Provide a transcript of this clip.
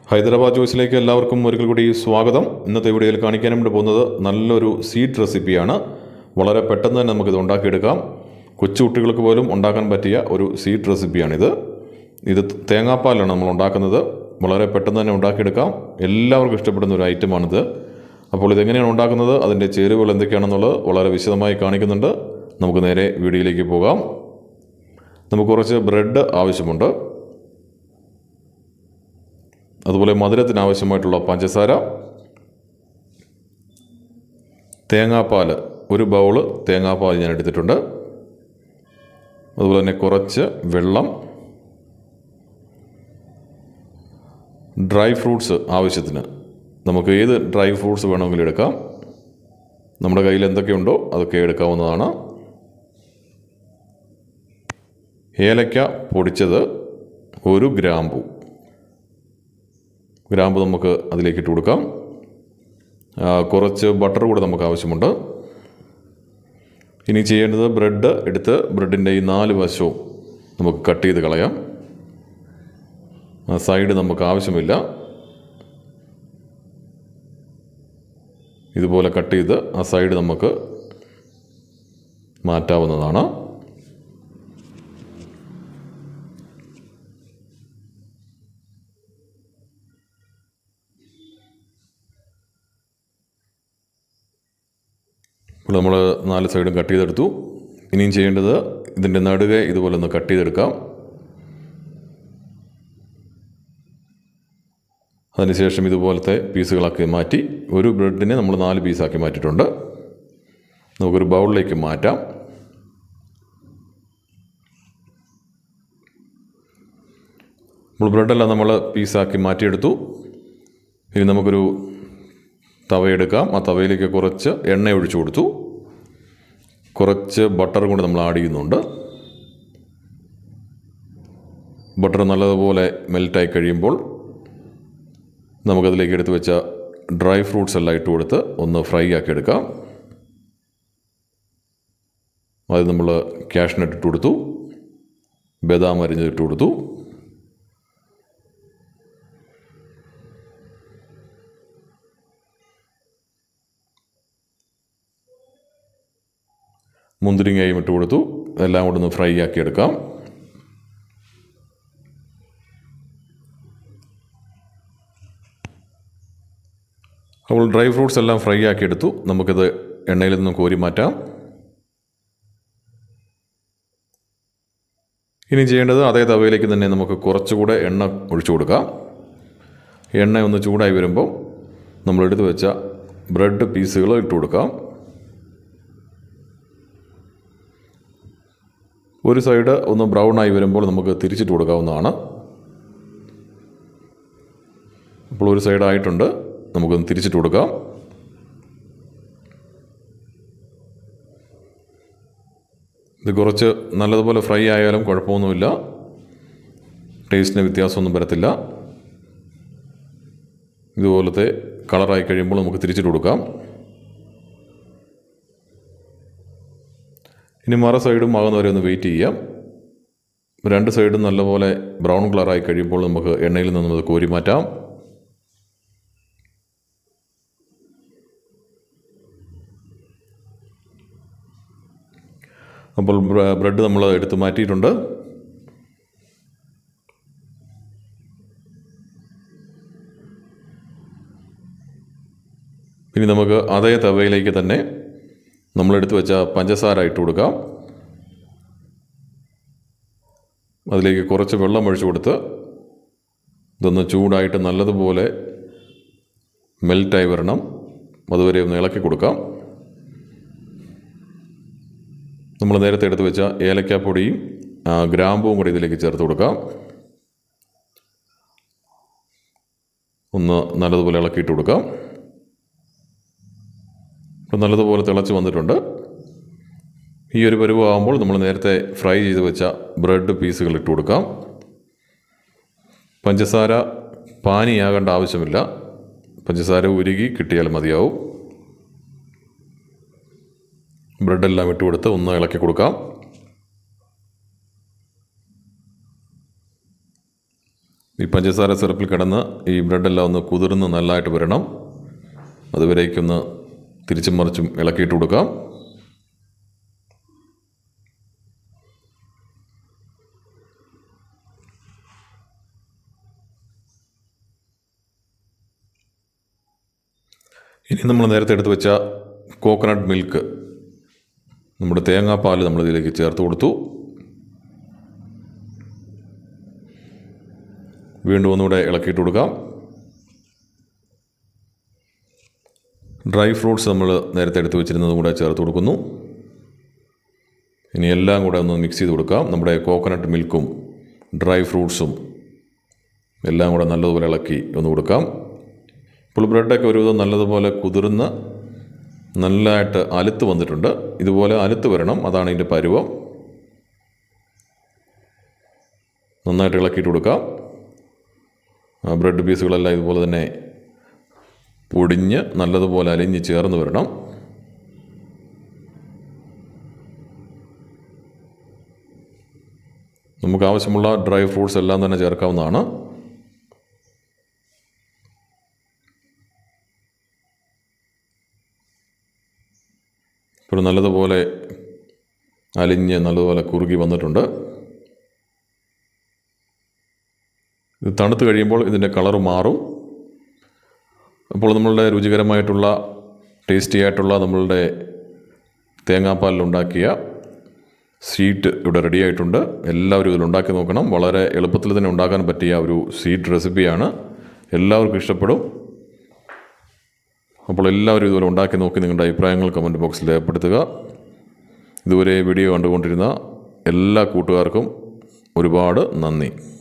ഹൈദരാബാദ് ചോയ്സിലേക്ക് എല്ലാവർക്കും ഒരിക്കൽ കൂടി സ്വാഗതം. ഇന്നത്തെ വീഡിയോയിൽ കാണിക്കാൻ വേണ്ടി പോകുന്നത് നല്ലൊരു സ്വീറ്റ് റെസിപ്പിയാണ്. വളരെ പെട്ടെന്ന് തന്നെ നമുക്കിത് ഉണ്ടാക്കിയെടുക്കാം. കൊച്ചുകുട്ടികൾക്ക് പോലും ഉണ്ടാക്കാൻ പറ്റിയ ഒരു സ്വീറ്റ് റെസിപ്പിയാണിത്. ഇത് തേങ്ങാപ്പാലാണ് നമ്മൾ ഉണ്ടാക്കുന്നത്. വളരെ പെട്ടെന്ന് തന്നെ ഉണ്ടാക്കിയെടുക്കാം. എല്ലാവർക്കും ഇഷ്ടപ്പെടുന്ന ഒരു ഐറ്റമാണിത്. അപ്പോൾ ഇതെങ്ങനെയാണ് ഉണ്ടാക്കുന്നത്, അതിൻ്റെ ചേരുവകൾ എന്തൊക്കെയാണെന്നുള്ളത് വളരെ വിശദമായി കാണിക്കുന്നുണ്ട്. നമുക്ക് നേരെ വീഡിയോയിലേക്ക് പോകാം. നമുക്ക് കുറച്ച് ബ്രെഡ് ആവശ്യമുണ്ട്. അതുപോലെ മധുരത്തിന് ആവശ്യമായിട്ടുള്ള പഞ്ചസാര, തേങ്ങാപ്പാൽ, ഒരു ബൗള് തേങ്ങാപ്പാൽ ഞാൻ എടുത്തിട്ടുണ്ട്. അതുപോലെ തന്നെ കുറച്ച് വെള്ളം, ഡ്രൈ ഫ്രൂട്ട്സ് ആവശ്യത്തിന്. നമുക്ക് ഏത് ഡ്രൈ ഫ്രൂട്ട്സ് വേണമെങ്കിലും എടുക്കാം. നമ്മുടെ കയ്യിൽ എന്തൊക്കെയുണ്ടോ അതൊക്കെ എടുക്കാവുന്നതാണ്. ഏലക്ക പൊടിച്ചത്, ഒരു ഗ്രാമ്പു നമുക്ക് അതിലേക്ക് ഇട്ട് കൊടുക്കാം. കുറച്ച് ബട്ടർ കൂടെ നമുക്ക് ആവശ്യമുണ്ട്. ഇനി ചെയ്യേണ്ടത് ബ്രെഡ് എടുത്ത് ബ്രെഡിൻ്റെ ഈ 4 വശവും നമുക്ക് കട്ട് ചെയ്ത് കളയാം. സൈഡ് നമുക്ക് ആവശ്യമില്ല. ഇതുപോലെ കട്ട് ചെയ്ത് ആ സൈഡ് നമുക്ക് മാറ്റാവുന്നതാണ്. ഇപ്പോൾ നമ്മൾ 4 സൈഡും കട്ട് ചെയ്തെടുത്തു. ഇനിയും ചെയ്യേണ്ടത് ഇതിൻ്റെ നടുകെ ഇതുപോലെ ഒന്ന് കട്ട് ചെയ്തെടുക്കാം. അതിനുശേഷം ഇതുപോലത്തെ പീസുകളാക്കി മാറ്റി, ഒരു ബ്രെഡിനെ നമ്മൾ 4 പീസാക്കി മാറ്റിയിട്ടുണ്ട്. നമുക്കൊരു ബൗളിലേക്ക് മാറ്റാം. നമ്മൾ ബ്രെഡെല്ലാം നമ്മൾ പീസാക്കി മാറ്റിയെടുത്തു. ഇനി നമുക്കൊരു തവയെടുക്കാം. ആ തവയിലേക്ക് കുറച്ച് എണ്ണ ഒഴിച്ചു കൊടുത്തു. കുറച്ച് ബട്ടർ കൂടി നമ്മൾ ആഡ് ചെയ്യുന്നുണ്ട്. ബട്ടർ നല്ലതുപോലെ മെൽറ്റായി കഴിയുമ്പോൾ നമുക്കതിലേക്ക് എടുത്ത് വെച്ച ഡ്രൈ ഫ്രൂട്ട്സ് എല്ലാം ഇട്ട് കൊടുത്ത് ഒന്ന് ഫ്രൈ ആക്കി എടുക്കാം. അത് നമ്മൾ കാഷ്നട്ട് ഇട്ട് കൊടുത്തു, ബദാം അരിഞ്ഞത് ഇട്ട് കൊടുത്തു. മുന്തിരിങ്ങയും ഇട്ട് കൊടുത്തു. എല്ലാം കൂടെ ഒന്ന് ഫ്രൈ ആക്കി എടുക്കാം. അപ്പോൾ ഡ്രൈ ഫ്രൂട്ട്സ് എല്ലാം ഫ്രൈ ആക്കി എടുത്തു. നമുക്കിത് എണ്ണയിൽ നിന്നും കോരി മാറ്റാം. ഇനി ചെയ്യേണ്ടത് അതേ തവയിലേക്ക് തന്നെ നമുക്ക് കുറച്ചുകൂടെ എണ്ണ ഒഴിച്ചു കൊടുക്കാം. എണ്ണ ഒന്ന് ചൂടായി വരുമ്പോൾ നമ്മൾ എടുത്ത് വെച്ച ബ്രെഡ് പീസുകൾ ഇട്ട് കൊടുക്കാം. ഒരു സൈഡ് ഒന്ന് ബ്രൗൺ ആയി വരുമ്പോൾ നമുക്ക് തിരിച്ചിട്ട് കൊടുക്കാവുന്നതാണ്. അപ്പോൾ ഒരു സൈഡായിട്ടുണ്ട്, നമുക്കൊന്ന് തിരിച്ചിട്ട് കൊടുക്കാം. ഇത് കുറച്ച് നല്ലതുപോലെ ഫ്രൈ ആയാലും കുഴപ്പമൊന്നുമില്ല, ടേസ്റ്റിന് വ്യത്യാസമൊന്നും വരത്തില്ല. ഇതുപോലത്തെ കളറായി കഴിയുമ്പോൾ നമുക്ക് തിരിച്ചിട്ട് കൊടുക്കാം. ഇനി മറ സൈഡും ആകുന്നവരെ ഒന്ന് വെയിറ്റ് ചെയ്യാം. 2 സൈഡും നല്ലപോലെ ബ്രൗൺ കളറായി കഴിയുമ്പോൾ നമുക്ക് എണ്ണയിൽ നിന്നും അത് കോരി മാറ്റാം. അപ്പോൾ ബ്രെഡ് നമ്മൾ എടുത്ത് മാറ്റിയിട്ടുണ്ട്. ഇനി നമുക്ക് അതേ തവയിലേക്ക് തന്നെ നമ്മളെടുത്ത് വെച്ച പഞ്ചസാര ഇട്ട് കൊടുക്കാം. അതിലേക്ക് കുറച്ച് വെള്ളം ഒഴിച്ചു കൊടുത്ത് ഇതൊന്ന് ചൂടായിട്ട് നല്ലതുപോലെ മെൽറ്റായി വരണം. അതുവരെ ഒന്ന് ഇളക്കി കൊടുക്കാം. നമ്മൾ നേരത്തെ എടുത്ത് വെച്ച ഏലക്കാപ്പൊടിയും ഗ്രാമ്പുവും കൂടി ഇതിലേക്ക് ചേർത്ത് കൊടുക്കാം. ഒന്ന് നല്ലതുപോലെ ഇളക്കിയിട്ട് കൊടുക്കാം. ഇപ്പോൾ നല്ലതുപോലെ തിളച്ച് വന്നിട്ടുണ്ട്. ഈ ഒരു പരുവമാകുമ്പോൾ നമ്മൾ നേരത്തെ ഫ്രൈ ചെയ്ത് വെച്ച ബ്രെഡ് പീസുകൾ ഇട്ട് കൊടുക്കാം. പഞ്ചസാര പാനിയാകേണ്ട ആവശ്യമില്ല, പഞ്ചസാര ഉരുകി കിട്ടിയാൽ മതിയാവും. ബ്രെഡെല്ലാം ഇട്ട് കൊടുത്ത് ഒന്ന് ഇളക്കി കൊടുക്കാം. ഈ പഞ്ചസാര സിറപ്പിൽ കിടന്ന് ഈ ബ്രെഡെല്ലാം ഒന്ന് കുതിർന്ന് നല്ലതായിട്ട് വരണം. അതുവരേക്കൊന്ന് തിരിച്ചും മറിച്ചും ഇളക്കിയിട്ട് കൊടുക്കാം. ഇനി നമ്മൾ നേരത്തെ എടുത്ത് വെച്ച കോക്കനട്ട് മിൽക്ക്, നമ്മുടെ തേങ്ങാപ്പാൽ നമ്മളിതിലേക്ക് ചേർത്ത് കൊടുത്തു. വീണ്ടും ഒന്നുകൂടെ ഇളക്കിയിട്ട് കൊടുക്കാം. ഡ്രൈ ഫ്രൂട്ട്സ് നമ്മൾ നേരത്തെ എടുത്ത് വെച്ചിരുന്നതും കൂടെ ചേർത്ത് കൊടുക്കുന്നു. ഇനി എല്ലാം കൂടെ ഒന്ന് മിക്സ് ചെയ്ത് കൊടുക്കാം. നമ്മുടെ കോക്കനട്ട് മിൽക്കും ഡ്രൈ ഫ്രൂട്ട്സും എല്ലാം കൂടെ നല്ലതുപോലെ ഇളക്കി ഒന്ന് കൊടുക്കാം. ഇപ്പോൾ ബ്രെഡൊക്കെ ഒരുവിധം നല്ലതുപോലെ കുതിർന്ന് നല്ലതായിട്ട് അലുത്ത് വന്നിട്ടുണ്ട്. ഇതുപോലെ അലുത്ത് വരണം, അതാണ് ഇതിൻ്റെ പരുവം. നന്നായിട്ട് ഇളക്കിയിട്ട് കൊടുക്കാം. ബ്രെഡ് പീസുകളെല്ലാം ഇതുപോലെ തന്നെ പൊടിഞ്ഞ് നല്ലതുപോലെ അലിഞ്ഞ് ചേർന്ന് വരണം. നമുക്ക് ആവശ്യമുള്ള ഡ്രൈ ഫ്രൂട്ട്സ് എല്ലാം തന്നെ ചേർക്കാവുന്നതാണ്. ഇപ്പോൾ നല്ലതുപോലെ അലിഞ്ഞ് നല്ലതുപോലെ കുറുകി വന്നിട്ടുണ്ട്. ഇത് തണുത്ത് കഴിയുമ്പോൾ ഇതിൻ്റെ കളർ മാറും. അപ്പോൾ നമ്മളുടെ രുചികരമായിട്ടുള്ള ടേസ്റ്റി ആയിട്ടുള്ള നമ്മളുടെ തേങ്ങാപ്പാലിലുണ്ടാക്കിയ സ്വീറ്റ് ഇവിടെ റെഡി ആയിട്ടുണ്ട്. എല്ലാവരും ഇതിലുണ്ടാക്കി നോക്കണം. വളരെ എളുപ്പത്തിൽ തന്നെ ഉണ്ടാക്കാൻ പറ്റിയ ഒരു സ്വീറ്റ് റെസിപ്പിയാണ്. എല്ലാവർക്കും ഇഷ്ടപ്പെടും. അപ്പോൾ എല്ലാവരും ഇതുപോലെ ഉണ്ടാക്കി നോക്കി നിങ്ങളുടെ അഭിപ്രായങ്ങൾ കമൻറ്റ് ബോക്സിൽ രേഖപ്പെടുത്തുക. ഇതുവരെ വീഡിയോ കണ്ടുകൊണ്ടിരുന്ന എല്ലാ കൂട്ടുകാർക്കും ഒരുപാട് നന്ദി.